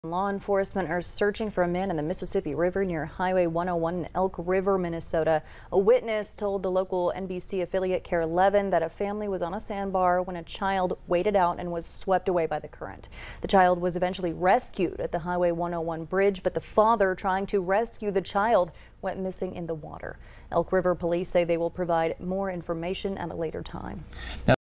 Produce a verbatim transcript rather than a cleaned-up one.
Law enforcement are searching for a man in the Mississippi River near Highway one oh one in Elk River, Minnesota. A witness told the local N B C affiliate KARE eleven that a family was on a sandbar when a child waded out and was swept away by the current. The child was eventually rescued at the Highway one oh one bridge, but the father trying to rescue the child went missing in the water. Elk River police say they will provide more information at a later time. Now